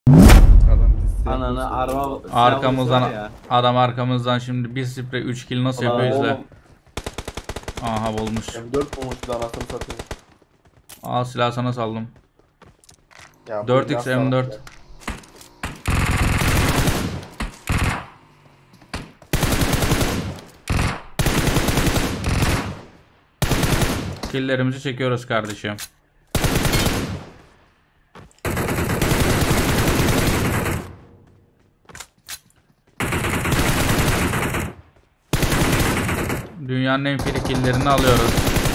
Adam bizi Ananı araba Arkamızdan adam arkamızdan şimdi bir sprey 3 kill nasıl yapıyor izle. oğlum. Aha bulmuş. M4 bulmuştu anasını satayım. Al silah sana saldım. Ya, bu 4x nasıl M4. salak ya? Killlerimizi çekiyoruz kardeşim. Dünyanın en free killerini alıyoruz.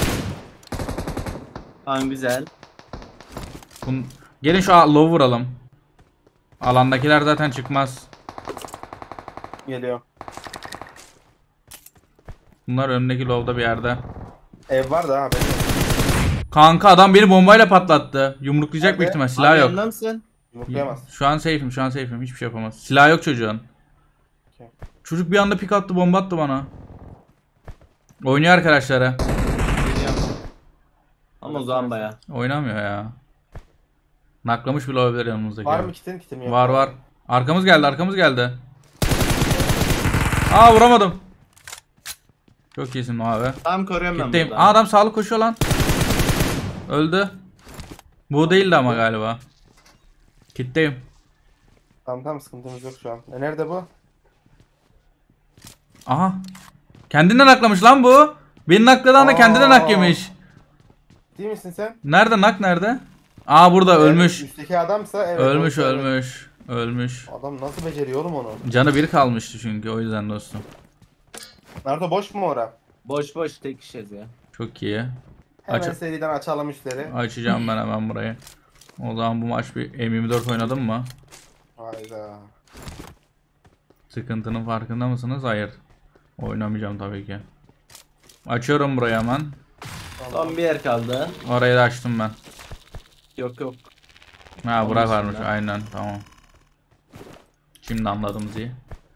Tamam güzel. Gelin şu low vuralım. Alandakiler zaten çıkmaz. Geliyor. Bunlar önündeki low'da bir yerde. Ev var da ha benim. Kanka adam beni bombayla patlattı. Yumruklayacak Nerede? büyük ihtimal. Silah Abi yok. yanında mısın? Yumruklayamaz. Şu an safe'im, şu an safe'im. Hiçbir şey yapamaz. Silah yok çocuğun. Okay. Çocuk bir anda pik attı, bomba attı bana. Oynuyor arkadaşlara. Geliyorum. Ama o zaman baya. Oynamıyor ya. Naklamış bile olabilir yanımızdaki. Var mı kitin yok? Var var. Arkamız geldi, arkamız geldi. Aa vuramadım. Çok iyisin abi. Tamam koruyorum ben Kitleyim. buradan. Aa adam sağlık koşuyor lan. Öldü. Bu değildi ama galiba. Kitleyim. Tamam sıkıntımız yok şu an. Nerede bu? Aha. Kendinden naklamış lan bu. Beni nakladan da kendinden nak yemiş. Değil misin sen? Nerede nak nerede? Aa burada ölmüş. Üstteki adamsa evet. Ölmüş evet. ölmüş. Ölmüş. Adam nasıl beceriyor oğlum onu? Canı bir kalmıştı çünkü o yüzden dostum. Naruto boş mu ora? Boş tek kişiyiz ya. Çok iyi. Hemen Aç- seriden açalım işleri. Açacağım ben hemen burayı. O zaman bu maç bir M24 oynadım mı? Hayda. Sıkıntının farkında mısınız? Hayır. Oynamayacağım tabii ki. Açıyorum burayı hemen. Son bir yer kaldı. Orayı da açtım ben. Yok. Ha Onun Burak varmış dışında. aynen tamam. Şimdi anladım Zi.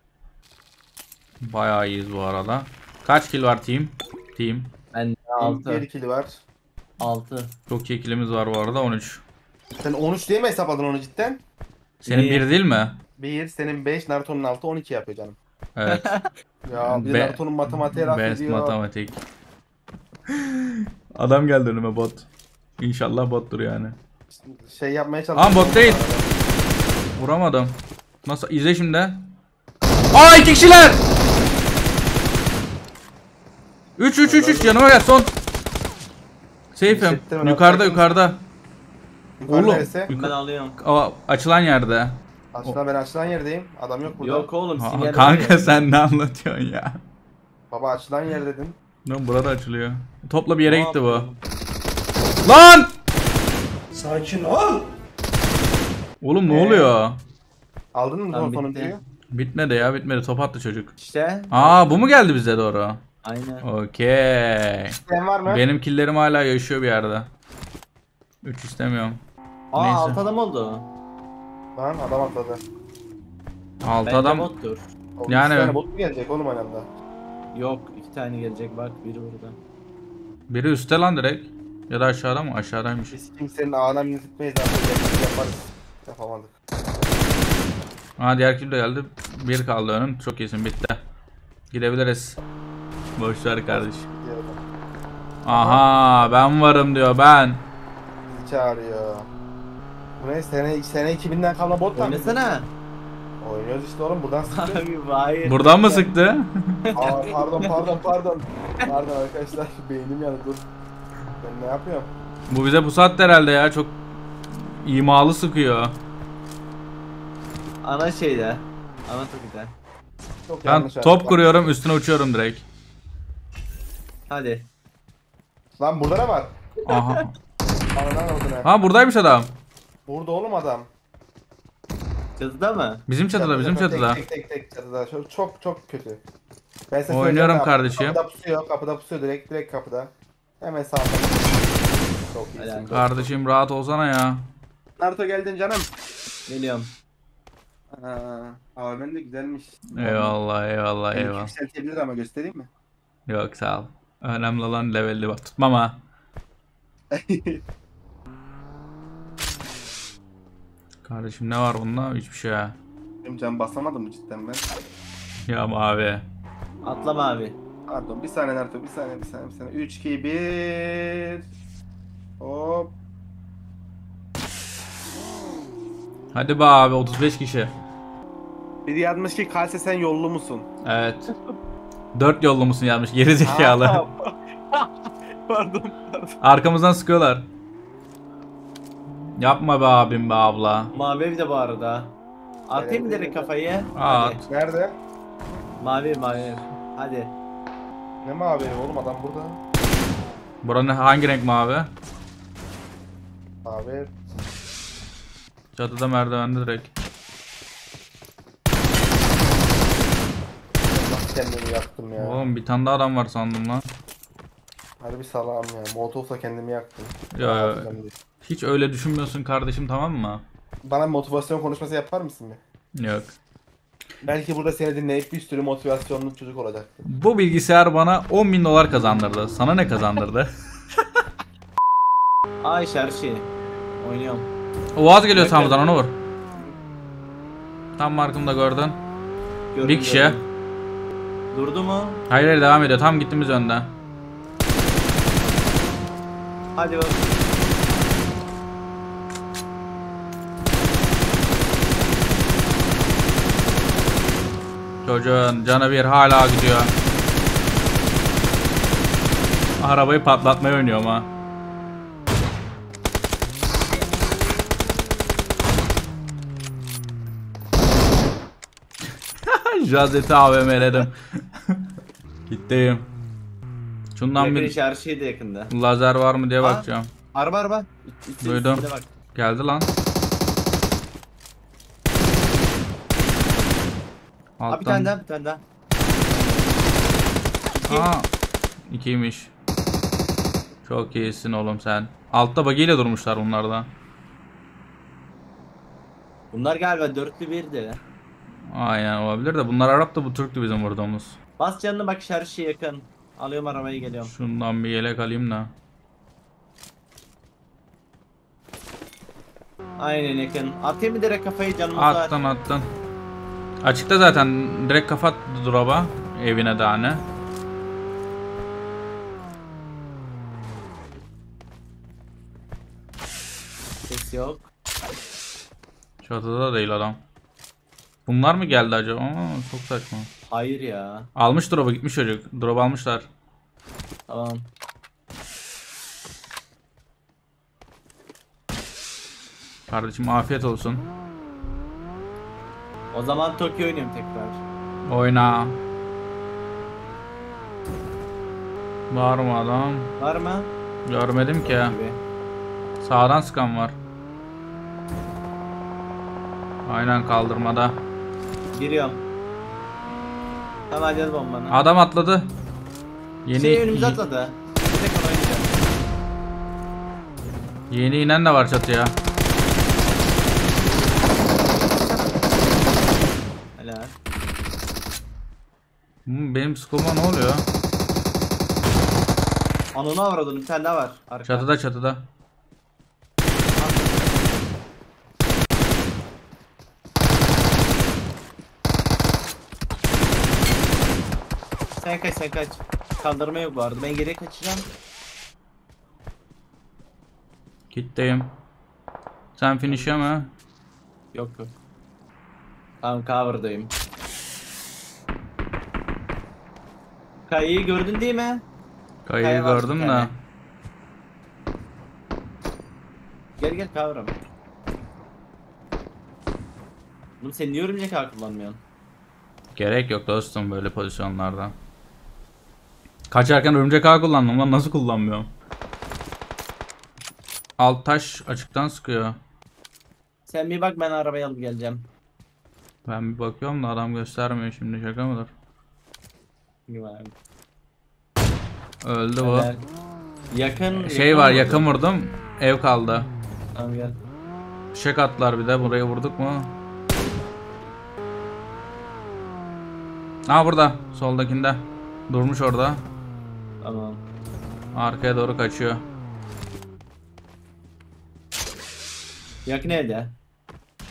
Bayağı iyiyiz bu arada. Kaç kill var team? Team. Ben 1 6. kili var. 6. Çok iyi killimiz var bu arada 13. Sen 13 diye mi hesapladın onu cidden? Senin İyi. bir değil mi? 1, senin 5, Naruto'nun 6, 12 yapıyor canım. Evet. Ya bir Be- Naruto'nun matematiğe laf Best ediyor. matematik. Adam geldi önüme bot. İnşallah bottur yani. Şey yapmaya çalışıyor. Aa bot değil. Vuramadım. Nasıl? İzle şimdi. Aa iki kişiler. 3 yanıma gel son. Safe'im. Hissettim, Yukarıda Naruto. yukarıda. Yukarı Oğlum. neresi? Ben alıyorum. O açılan yerde. Ben açılan yerdeyim. Adam yok burada. Yok oğlum Aa, sinyal kanka veriyor. sen ne anlatıyorsun ya? Baba açılan yer dedin. Lan burada açılıyor. Topla bir yere Ne gitti bu. yapıyorum? Lan! Sakin ol. Oğlum ne oluyor? Aldın mı Tamam, son sonuncuyu? bitti. Bitmedi ya bitmedi. Top attı çocuk. İşte. Aa bu mu geldi bize doğru? Aynen. Okey. Sen var mı? Benim killerim hala yaşıyor bir yerde. 3 istemiyorum. Aa Neyse. 6 adam oldu. Lan adam atladı. 6 Bence adam. bottur. Oğlum, Yani- iki tane bot mu gelecek oğlum aynı anda? Yok 2 tane gelecek bak biri burada. Biri üstte lan direkt. Ya da aşağıda mı? Aşağıdaymış. Biz kimsenin ağına minnet etmeyiz artık. Yaparız. Yapamadık. Aa diğer kill de geldi. Bir kaldı önüm. Çok iyisin bitti. Gidebiliriz. Boşver kardeş. Diyorum. Aha ben varım diyor ben. Bizi çağırıyor. Bu ne? Sene 2000'den kalma bot lan. Oynasana. Oynuyoruz işte oğlum buradan sıktı. Abi hayır. Buradan mı sıktı? Aa, pardon. Pardon arkadaşlar beynim yandı dur. Ben ne yapıyorum? Bu bize bu saatte herhalde ya. Çok imalı sıkıyor. Ana şeyde. Ana tokide. Çok Ben yanlış top yaptım. kuruyorum üstüne uçuyorum direkt. Hadi. Lan burada ne var? Aha. Anadan oldu ne? Ha buradaymış adam. Burada oğlum adam. Çatıda mı? Bizim çatıda bizim çatıda. Tek çatıda. Çok kötü. Ben size Oynuyorum söyleyeceğim, kardeşim. Kapıda pusuyor direkt kapıda. Hemen sağda. Çok iyisin. Helal. Kardeşim rahat olsana ya. Naruto geldin canım. Geliyorum. AVM'n de güzelmiş. Eyvallah eyvallah Beni eyvallah. yükseltebilir ama göstereyim mi? Yok sağ ol. Önemli olan levelli bak tutmam ha. Kardeşim ne var bunda? Hiçbir şey ya. Benim can basamadım mı cidden ben? Ya abi. Atlama abi. Pardon bir saniye Naruto bir saniye. 3, 2, 1. Hop. Hadi be abi 35 kişi. Biri yazmış ki Kalse sen yollu musun? Evet. 4 yollu musun yazmış geri zekalı. Pardon. Arkamızdan sıkıyorlar. Yapma be abim be abla. Mavi ev de bu arada. Atayım mı direkt kafayı? At. Hadi. Nerede? Mavi ev. Hadi. Ne mavi oğlum adam burada. Buranın hangi renk mavi? Abi. Çatıda merdivende direkt. Nasıl kendimi yaktım ya. Oğlum bir tane daha adam var sandım lan. Harbi salağım ya. Molotof'la kendimi yaktım. Ya hiç öyle düşünmüyorsun kardeşim, tamam mı? Bana motivasyon konuşması yapar mısın bir? Yok. Belki burada seni dinleyip bir sürü motivasyonlu çocuk olacaktı. Bu bilgisayar bana 10.000 dolar kazandırdı. Sana ne kazandırdı? Ay şarşı. Oynuyorum. Oğaz geliyor sağımızdan, onu vur. Tam markımda gördün. Gördüm, Bir kişi. gördüm. Durdu mu? Hayır hayır, devam ediyor. Tam gittiğimiz yönde. Hadi bak. Çocuğun canı bir hala gidiyor. Arabayı patlatmayı oynuyorum ha. Jazzet'i AVM'ledim. Gitteyim. Şundan Yakın bir şarjıydı yakında. lazer var mı diye Aa. bakacağım. Araba. Duydum. Üstüne bak. Geldi lan. Abi bir tane daha. Aa, 2'ymiş. Çok iyisin oğlum sen. Altta bagiyle durmuşlar bunlar da. Bunlar galiba dörtlü birdi. Aynen olabilir de bunlar Arap da bu Türk'tü bizim vurduğumuz. Bas canını bak şarjı yakın. Alıyorum arabayı geliyorum. Şundan bir yelek alayım da. Aynen yakın. Atayım mı direkt kafayı canımız var. Attın. Açıkta zaten, direkt kapat drop'a. Evine daha ne. Ses yok. Çatıda da değil adam. Bunlar mı geldi acaba? Çok saçma. Hayır ya. Almış drop'a, gitmiş çocuk. Drop almışlar. Tamam. Kardeşim afiyet olsun. O zaman Tokyo oynuyorum tekrar. Oyna. Var mı adam? Var mı? Görmedim ki. Gibi. Sağdan sıkan var. Aynen kaldırmada. Giriyorum. Tamam hadi at bombanı. Adam atladı. Yeni Önümüze atladı. Direkt ona oynayacağım. yeni inen de var çatıya. Helal. Benim skoma ne oluyor? Anonu avradın, bir tane daha var. Arka. Çatıda. Sen kaç. Kaldırma yok bu arada. Ben geriye kaçacağım. Gitteyim. Sen finish'e mi? Yok. Tamam cover'dayım. Kayıyı gördün değil mi? Kayayı Kaya var gördüm bir de. tane. Gel cover'ım. Oğlum sen niye örümcek ağ kullanmıyorsun? Gerek yok dostum böyle pozisyonlarda. Kaçarken örümcek ağ kullandım lan, nasıl kullanmıyorum? Alt taş açıktan sıkıyor. Sen bir bak, ben arabayı alıp geleceğim. Ben bir bakıyorum da adam göstermiyor şimdi, şaka mıdır? Güzel. Öldü bu. Helal. Yakın. Şey var, vurdu. yakın vurdum. Ev kaldı. Tamam gel. Fişek attılar bir de, buraya vurduk mu? Aa burada, soldakinde. Durmuş orada. Tamam. Arkaya doğru kaçıyor. Yakın evde.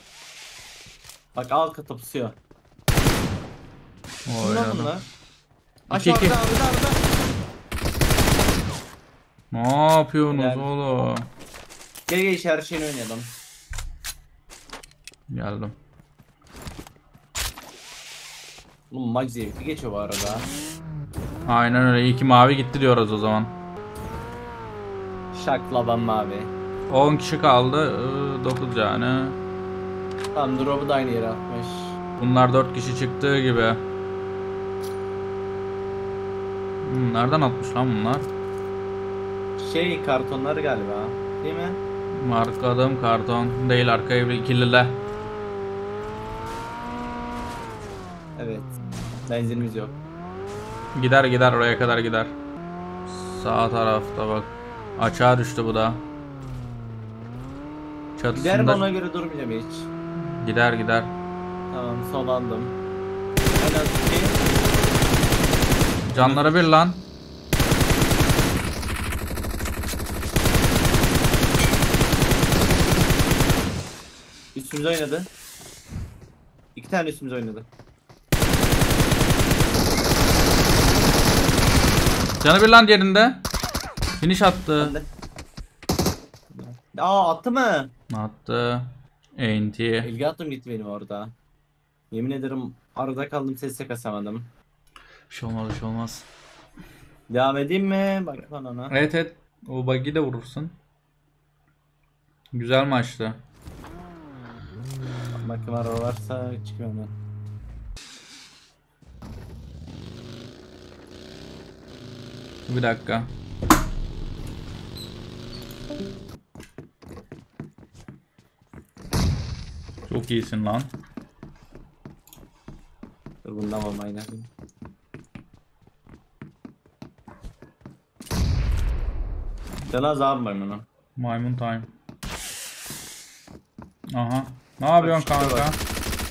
Bak alt kata pusuyor. Oy Bunlar adam. bunlar. İki, iki. Arada. Ne yapıyorsunuz Helal. oğlum? Gel gel her şeyini oynayalım. Geldim. Oğlum maç zevkli geçiyor bu arada. Aynen öyle. İyi ki mavi gitti diyoruz o zaman. Şaklaban mavi. 10 kişi kaldı. 9 yani. Tam drop'u da aynı yere atmış. Bunlar 4 kişi çıktığı gibi. Nereden atmış lan bunlar? Şey kartonları galiba. Değil mi? Markadım karton değil, arkaya bir ikilile. Evet. Benzinimiz yok. Gider gider oraya kadar gider. Sağ tarafta bak. Açığa düştü bu da. Gider mi Çatısında ona göre durmayacağım hiç. gider gider. Tamam son aldım. En az iki. Canları bir lan. Üstümüze oynadı. 2 tane üstümüze oynadı. Canı bir lan diğerinde. Finish attı. Ben de. Aa attı mı? Attı. Enti. İlgi attım gitti benim orada. Yemin ederim arada kaldım sesle kasamadım. Bir şey olmaz, bir şey olmaz. Devam edeyim mi? Bak lan ona. Evet evet. O bug'i de vurursun. Güzel maçtı. Bakın araba varsa çıkıyorum ben. Bir dakika. Çok iyisin lan. Dur bundan olmayı Canaz abi var bunu. Maymun time. Aha. Ne yapıyorsun Bak, şurada kanka?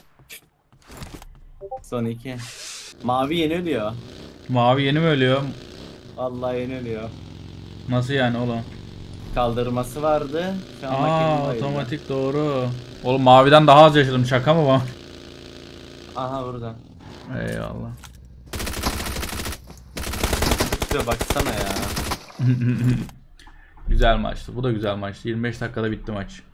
Son 2. Mavi yeni ölüyor. Mavi yeni mi ölüyor? Vallahi yeni ölüyor. Nasıl yani oğlum? Kaldırması vardı. Şu an Aa, makinenin bayıldı. otomatik doğru. Oğlum maviden daha az yaşadım, şaka mı bu? Aha burada. Eyvallah. Şuraya baksana ya. Güzel maçtı. Bu da güzel maçtı. 25 dakikada bitti maç.